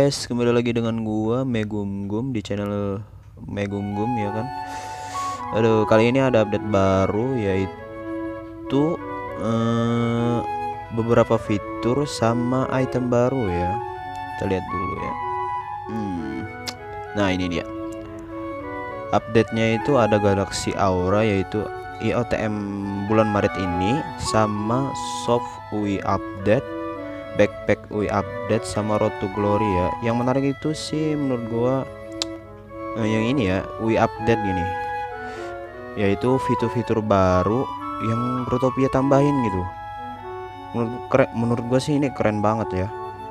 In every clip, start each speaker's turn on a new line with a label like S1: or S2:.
S1: guys, kembali lagi dengan gua Megumgum di channel Megumgum ya kan. Aduh, kali ini ada update baru yaitu beberapa fitur sama item baru ya. Kita lihat dulu ya. Nah, ini dia. Update-nya itu ada Galaxy Aura yaitu IOTM bulan Maret ini, sama Soft UI update, Backpack UI update, sama Road to Glory ya. Yang menarik itu sih menurut gua yang ini ya, UI update gini, yaitu fitur-fitur baru yang Growtopia tambahin gitu. Menurut gua sih ini keren banget ya.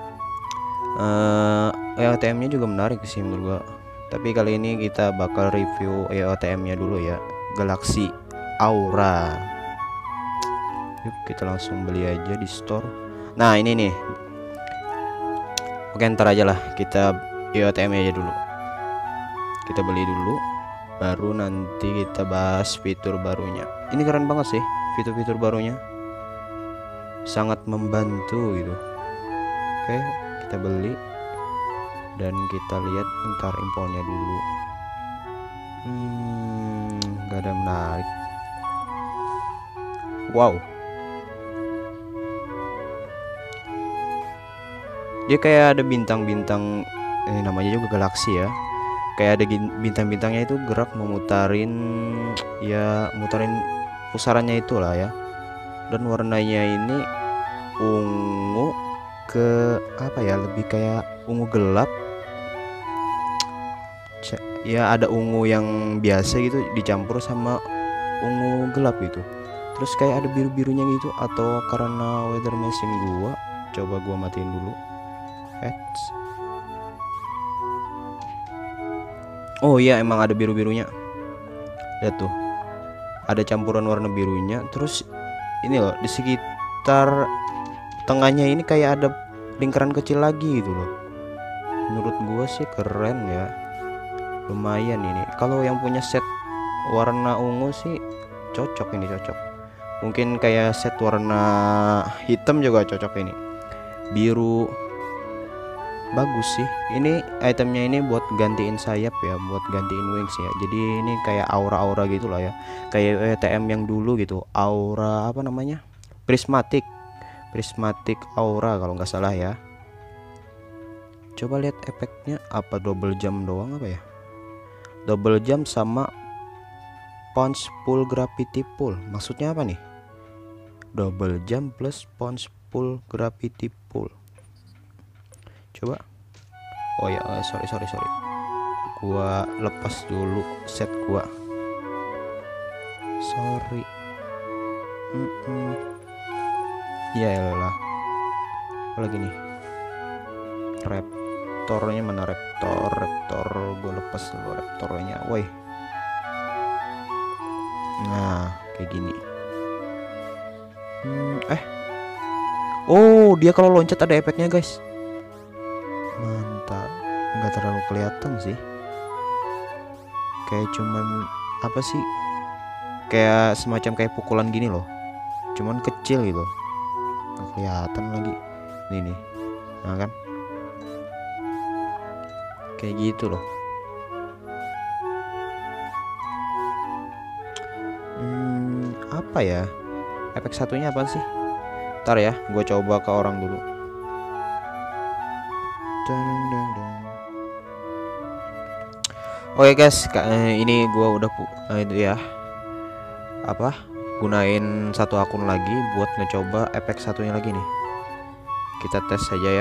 S1: EOTM-nya juga menarik sih menurut gua. Tapi kali ini kita bakal review EOTM-nya dulu ya, Galaxy Aura. Yuk kita langsung beli aja di store. Nah ini nih. Oke, ntar aja lah, kita EOTM aja dulu. Kita beli dulu, baru nanti kita bahas fitur barunya. Ini keren banget sih fitur-fitur barunya, sangat membantu gitu. Oke, kita beli dan kita lihat ntar infonya dulu. Gak ada menarik. Wow, dia kayak ada bintang-bintang, namanya juga galaksi ya. Kayak ada bintang-bintangnya itu gerak memutarin, ya mutarin pusarannya itulah ya. Dan warnanya ini ungu ke apa ya, lebih kayak ungu gelap ya, ada ungu yang biasa gitu dicampur sama ungu gelap gitu. Terus kayak ada biru-birunya gitu, atau karena weather machine gua, coba gua matiin dulu. Oh iya, emang ada biru-birunya. Lihat tuh, ada campuran warna birunya. Terus ini loh, di sekitar tengahnya ini kayak ada lingkaran kecil lagi gitu loh. Menurut gua sih keren ya, lumayan ini. Kalau yang punya set warna ungu sih cocok, ini cocok. Mungkin kayak set warna hitam juga cocok ini. Biru bagus sih. Ini itemnya ini buat gantiin sayap ya, buat gantiin wings ya. Jadi ini kayak aura-aura gitu lah ya, kayak ETM yang dulu gitu. Aura apa namanya, prismatic aura kalau nggak salah ya. Coba lihat efeknya, apa double jump doang apa ya, double jump sama punch pull gravity pull. Maksudnya apa nih, double jump plus punch pull gravity pull? Coba. Oh ya, sorry, gua lepas dulu set gua, sorry. Ya elah, apa lagi nih, raptornya mana, raptor gua lepas dulu raptornya, woi. Nah kayak gini. Oh, dia kalau loncat ada efeknya guys, mantap. Nggak terlalu kelihatan sih, kayak cuman apa sih, kayak semacam kayak pukulan gini loh, cuman kecil gitu, nggak kelihatan lagi. Ini nih, nah kan kayak gitu loh. Apa ya efek satunya, apa sih? Ntar ya, gue coba ke orang dulu. Oke guys, ini gua udah itu ya, apa, gunain satu akun lagi buat ngecoba efek satunya lagi nih. Kita tes saja ya.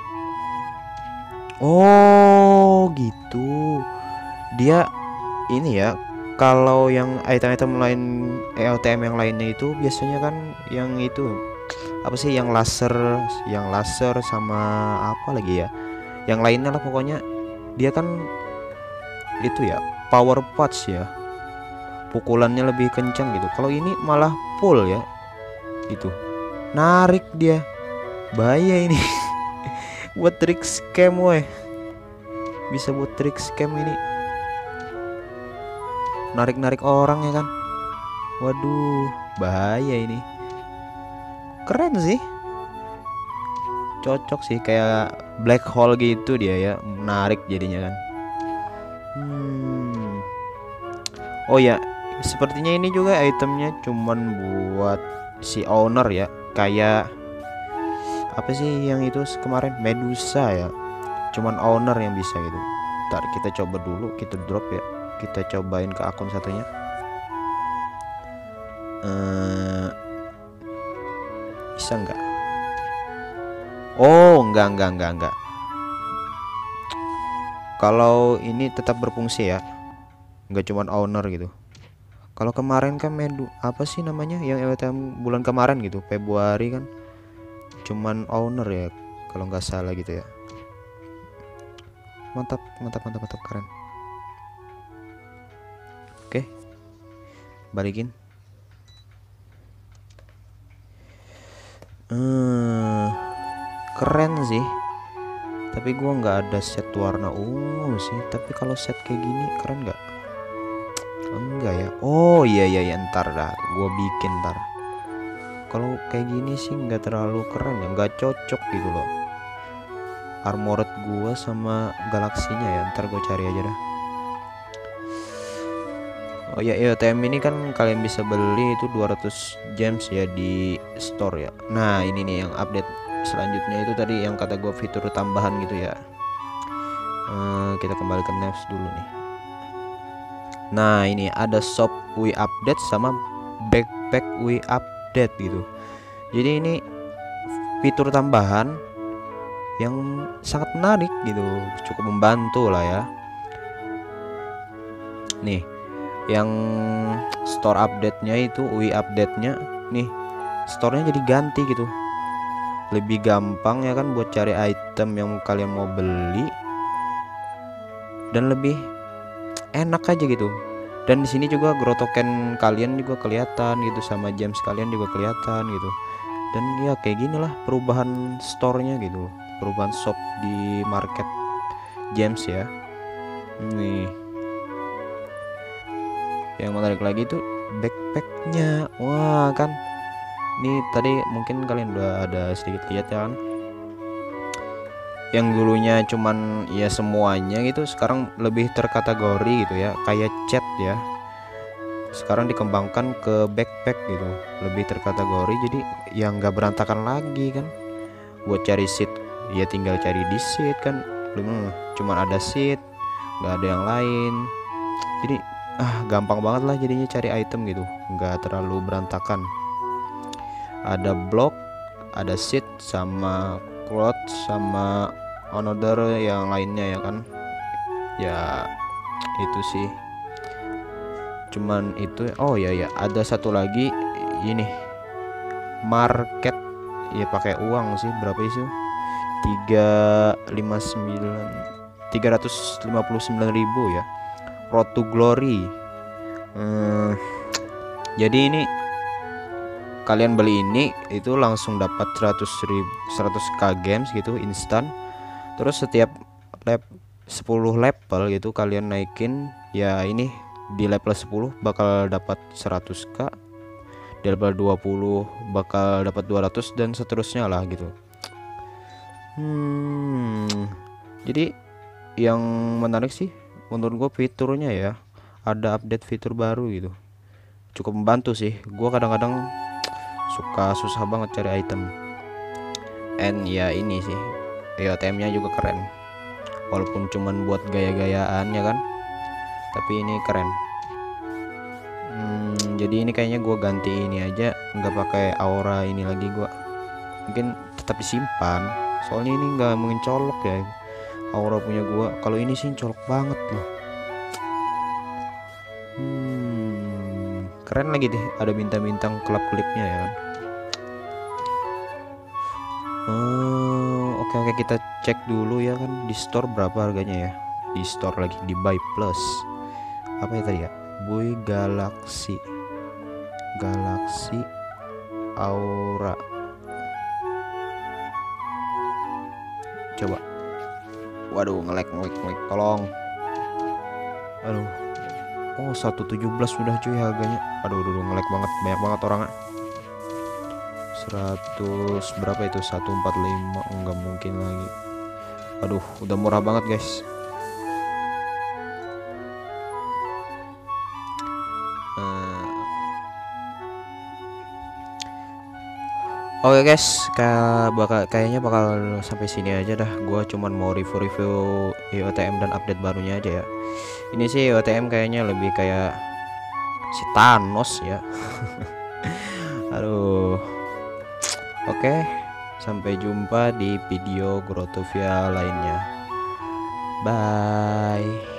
S1: Oh gitu, dia ini ya. Kalau yang item-item lain, EOTM yang lainnya itu biasanya kan yang itu apa sih, yang laser sama apa lagi ya, yang lainnya lah pokoknya. Dia kan itu ya power punch ya, pukulannya lebih kencang gitu. Kalau ini malah pull ya, itu narik dia, bahaya ini. Buat trik scam weh, bisa buat trik scam ini, narik orang ya kan. Waduh, bahaya ini. Keren sih, cocok sih, kayak black hole gitu dia ya, menarik jadinya kan. Oh ya, sepertinya ini juga itemnya cuman buat si owner ya, kayak apa sih yang itu kemarin Medusa ya, cuman owner yang bisa gitu. Ntar kita coba dulu, kita drop ya, kita cobain ke akun satunya. Bisa nggak? Oh, enggak. Kalau ini tetap berfungsi ya, nggak cuman owner gitu. Kalau kemarin kan apa sih namanya yang LTM bulan kemarin gitu, Februari kan, cuman owner ya kalau nggak salah gitu ya. Mantap keren. Oke, balikin. Keren sih, tapi gua nggak ada set warna ungu sih. Tapi kalau set kayak gini keren nggak? Enggak ya. Oh iya, ntar dah gua bikin ntar. Kalau kayak gini sih nggak terlalu keren ya, nggak cocok gitu loh armored gua sama galaksinya ya. Ntar gue cari aja dah. Oh ya, EOTM ini kan kalian bisa beli itu 200 gems ya di store ya. Nah ini nih yang update selanjutnya itu tadi yang kata gue fitur tambahan gitu ya. Kita kembali ke next dulu nih. Nah ini ada shop we update sama backpack we update gitu. Jadi ini fitur tambahan yang sangat menarik gitu, cukup membantu lah ya. Nih yang store update-nya itu UI update-nya nih, store-nya jadi ganti gitu, lebih gampang ya kan buat cari item yang kalian mau beli dan lebih enak aja gitu. Dan di sini juga grow token kalian juga kelihatan gitu, sama gems kalian juga kelihatan gitu. Dan ya kayak gini lah perubahan store-nya gitu, perubahan shop di market gems ya. Nih yang menarik lagi itu backpacknya. Wah kan, ini tadi mungkin kalian udah ada sedikit lihat ya kan, yang dulunya cuman ya semuanya gitu, sekarang lebih terkategori gitu ya, kayak chat ya, sekarang dikembangkan ke backpack gitu, lebih terkategori, jadi yang nggak berantakan lagi kan. Buat cari seat ya tinggal cari di seat kan, belum cuman ada seat, nggak ada yang lain. Jadi gampang banget lah jadinya cari item gitu, nggak terlalu berantakan. Ada block, ada seat sama cloth sama another yang lainnya ya kan. Ya itu sih cuman itu. Oh ya ada satu lagi ini market ya, pakai uang sih, berapa sih, 359.000 ya, Road to Glory. Jadi ini kalian beli ini itu langsung dapat 100k games gitu instan. Terus setiap 10 level gitu kalian naikin ya, ini di level 10 bakal dapat 100k, di level 20 bakal dapat 200 dan seterusnya lah gitu. Jadi yang menarik sih menurut gue fiturnya ya, ada update fitur baru gitu, cukup membantu sih. Gue kadang-kadang suka susah banget cari item, and ya ini sih EOTM-nya juga keren, walaupun cuman buat gaya-gayaan ya kan, tapi ini keren. Jadi ini kayaknya gue ganti ini aja, nggak pakai aura ini lagi, gue mungkin tetap disimpan soalnya ini nggak mungkin colok ya aura punya gue. Kalau ini sih colok banget loh. Keren lagi deh, ada bintang-bintang klip-klipnya ya kan. Oke, kita cek dulu ya kan di store berapa harganya ya. Di store lagi di buy plus apa ya tadi ya, Boy Galaxy Aura. Coba, waduh ngelek tolong. Aduh, oh 117 sudah cuy harganya. Aduh ngelek banget, banyak banget orangnya. 100 berapa itu, 145, enggak mungkin lagi. Aduh, udah murah banget guys. Oke guys, kayaknya bakal sampai sini aja dah. Gua cuman mau review IOTM dan update barunya aja ya. Ini sih IOTM kayaknya lebih kayak si Thanos ya. Aduh. Oke, sampai jumpa di video Growtopia lainnya. Bye.